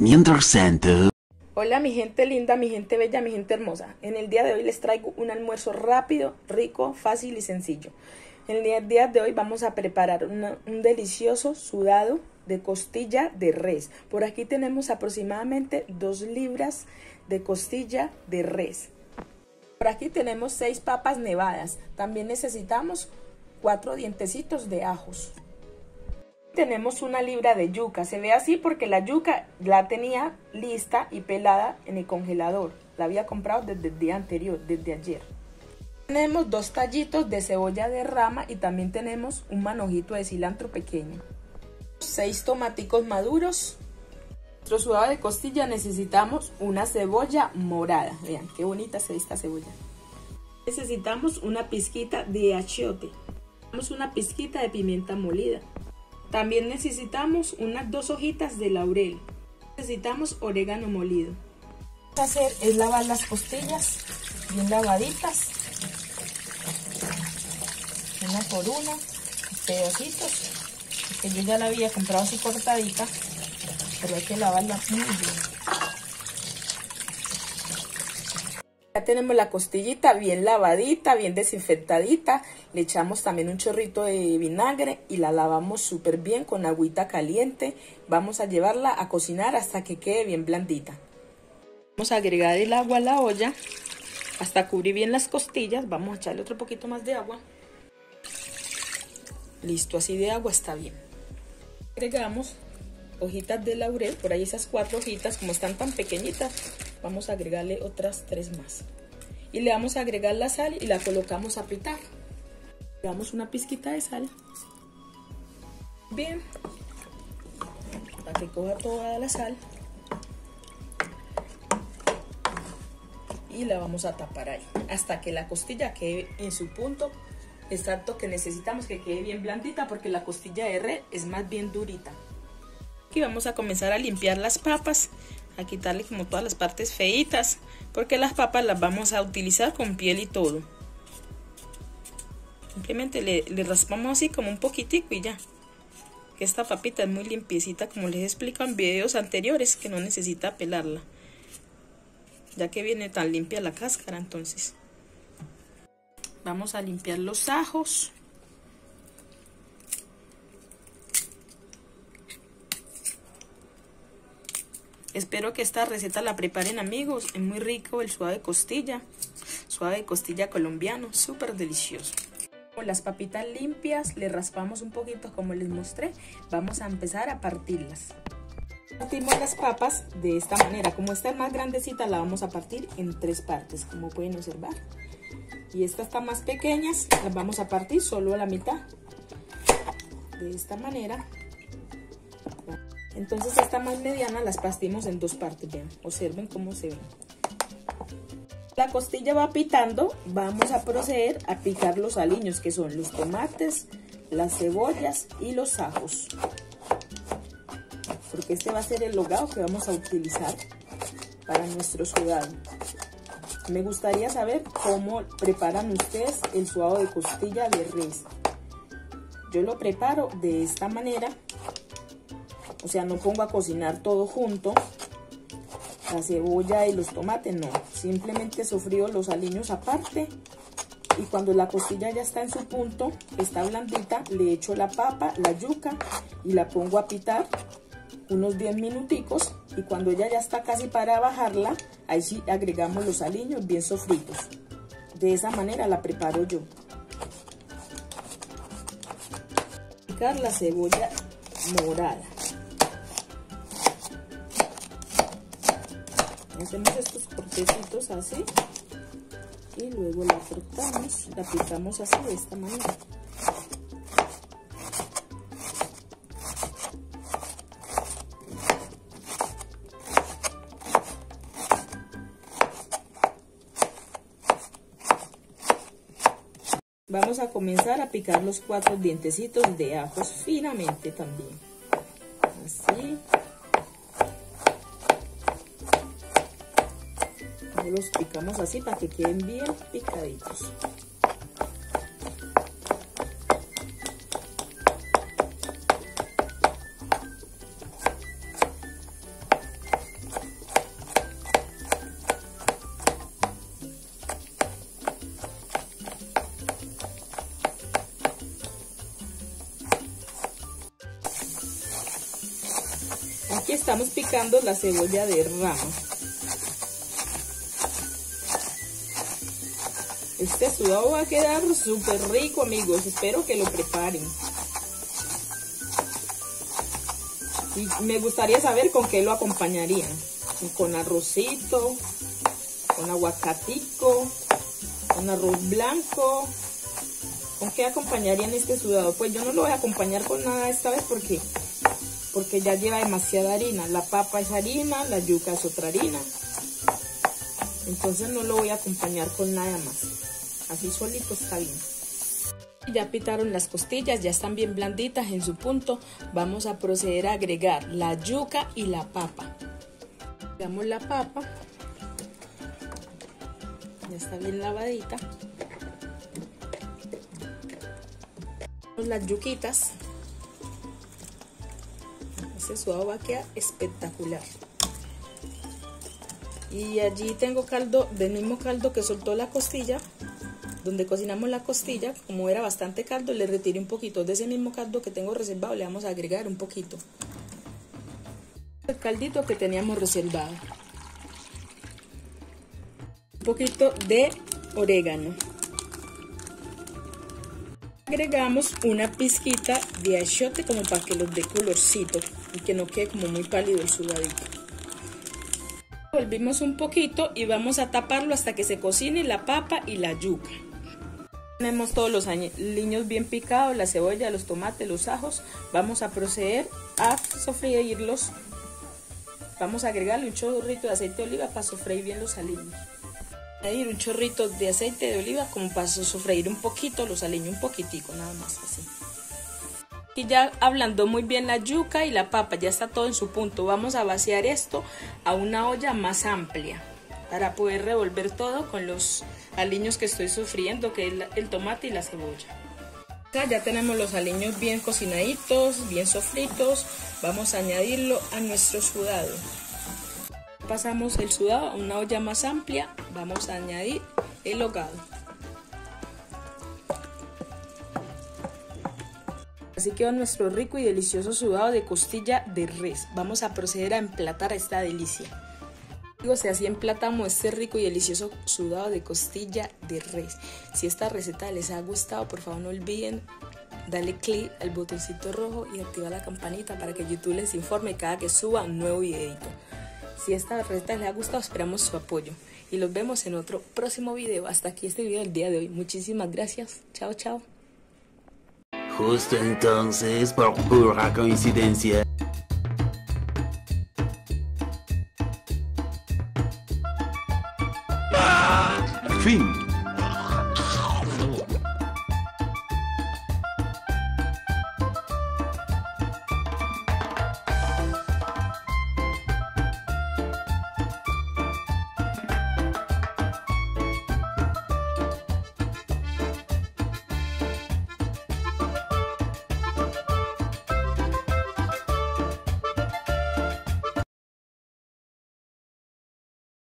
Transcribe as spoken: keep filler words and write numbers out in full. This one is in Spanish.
Mientras tanto... Hola mi gente linda, mi gente bella, mi gente hermosa. En el día de hoy les traigo un almuerzo rápido, rico, fácil y sencillo. En el día de hoy vamos a preparar una, un delicioso sudado de costilla de res. Por aquí tenemos aproximadamente dos libras de costilla de res. Por aquí tenemos seis papas nevadas. También necesitamos cuatro dientecitos de ajos. Tenemos una libra de yuca. Se ve así porque la yuca la tenía lista y pelada en el congelador. La había comprado desde el día anterior, desde ayer. Tenemos dos tallitos de cebolla de rama y también tenemos un manojito de cilantro pequeño. Seis tomaticos maduros. Nuestro sudado de costilla necesitamos una cebolla morada. Vean qué bonita se ve esta cebolla. Necesitamos una pizquita de achiote. Necesitamos una pizquita de pimienta molida. También necesitamos unas dos hojitas de laurel. Necesitamos orégano molido. Lo que vamos a hacer es lavar las costillas bien lavaditas. Una por una, pedacitos. Porque yo ya la había comprado así cortadita, pero hay que lavarla muy bien. Ya tenemos la costillita bien lavadita, bien desinfectadita. Le echamos también un chorrito de vinagre y la lavamos súper bien con agüita caliente. Vamos a llevarla a cocinar hasta que quede bien blandita. Vamos a agregar el agua a la olla hasta cubrir bien las costillas. Vamos a echarle otro poquito más de agua. Listo, así de agua está bien. Agregamos hojitas de laurel, por ahí esas cuatro hojitas, como están tan pequeñitas, vamos a agregarle otras tres más. Y le vamos a agregar la sal y la colocamos a pitar. Le damos una pizquita de sal. Bien, para que coja toda la sal. Y la vamos a tapar ahí, hasta que la costilla quede en su punto exacto que necesitamos, que quede bien blandita, porque la costilla de res es más bien durita. Aquí vamos a comenzar a limpiar las papas, a quitarle como todas las partes feitas, porque las papas las vamos a utilizar con piel y todo. Simplemente le, le raspamos así como un poquitico y ya. Que esta papita es muy limpiecita, como les he explicado en videos anteriores, que no necesita pelarla, ya que viene tan limpia la cáscara. Entonces vamos a limpiar los ajos. Espero que esta receta la preparen, amigos. Es muy rico el sudado de costilla. Sudado de costilla colombiano, súper delicioso. Con las papitas limpias, le raspamos un poquito como les mostré. Vamos a empezar a partirlas. Partimos las papas de esta manera. Como esta es más grandecita, la vamos a partir en tres partes, como pueden observar. Y estas están más pequeñas, las vamos a partir solo a la mitad. De esta manera. Entonces esta más mediana las partimos en dos partes. Vean, observen cómo se ven. La costilla va pitando, vamos a proceder a picar los aliños, que son los tomates, las cebollas y los ajos. Porque este va a ser el hogao que vamos a utilizar para nuestro sudado. Me gustaría saber cómo preparan ustedes el sudado de costilla de res. Yo lo preparo de esta manera. O sea, no pongo a cocinar todo junto. La cebolla y los tomates, no. Simplemente sofrío los aliños aparte. Y cuando la costilla ya está en su punto, está blandita, le echo la papa, la yuca y la pongo a pitar unos diez minuticos. Y cuando ella ya está casi para bajarla, ahí sí agregamos los aliños bien sofritos. De esa manera la preparo yo. Picar la cebolla morada. Hacemos estos cortecitos así y luego la cortamos, la picamos así de esta manera. Vamos a comenzar a picar los cuatro dientecitos de ajos finamente también. Así. Los picamos así para que queden bien picaditos. aquí estamos picando la cebolla de rama. Este sudado va a quedar súper rico, amigos. Espero que lo preparen. Y me gustaría saber con qué lo acompañarían. Con arrocito, con aguacatico, con arroz blanco. ¿Con qué acompañarían este sudado? Pues yo no lo voy a acompañar con nada esta vez porque, porque ya lleva demasiada harina. La papa es harina, la yuca es otra harina. Entonces no lo voy a acompañar con nada más. Así solito está bien. Ya pitaron las costillas, ya están bien blanditas en su punto. Vamos a proceder a agregar la yuca y la papa. Agregamos la papa. Ya está bien lavadita. Las yuquitas. Este sudado va a quedar espectacular. Y allí tengo caldo, del mismo caldo que soltó la costilla, donde cocinamos la costilla. Como era bastante caldo, le retiré un poquito de ese mismo caldo que tengo reservado. Le vamos a agregar un poquito el caldito que teníamos reservado, un poquito de orégano. Agregamos una pizquita de achiote como para que los dé colorcito y que no quede como muy pálido el sudadito. Volvimos un poquito y vamos a taparlo hasta que se cocine la papa y la yuca. Tenemos todos los aliños bien picados, la cebolla, los tomates, los ajos. Vamos a proceder a sofreírlos. Vamos a agregarle un chorrito de aceite de oliva para sofreír bien los aliños. Añadir un chorrito de aceite de oliva como para sofreír un poquito los aliños, un poquitico nada más así. Y ya ablandó muy bien la yuca y la papa, ya está todo en su punto. Vamos a vaciar esto a una olla más amplia para poder revolver todo con los aliños que estoy sofriendo, que es el tomate y la cebolla. Ya tenemos los aliños bien cocinaditos, bien sofritos. Vamos a añadirlo a nuestro sudado. Pasamos el sudado a una olla más amplia. Vamos a añadir el hogado. Así quedó nuestro rico y delicioso sudado de costilla de res. Vamos a proceder a emplatar esta delicia. Amigos, así emplatamos este rico y delicioso sudado de costilla de res. Si esta receta les ha gustado, por favor no olviden darle clic al botoncito rojo y activar la campanita para que YouTube les informe cada que suba un nuevo videito. Si esta receta les ha gustado, esperamos su apoyo y los vemos en otro próximo video. Hasta aquí este video del día de hoy. Muchísimas gracias. Chao, chao. Justo entonces, por pura coincidencia. Fin.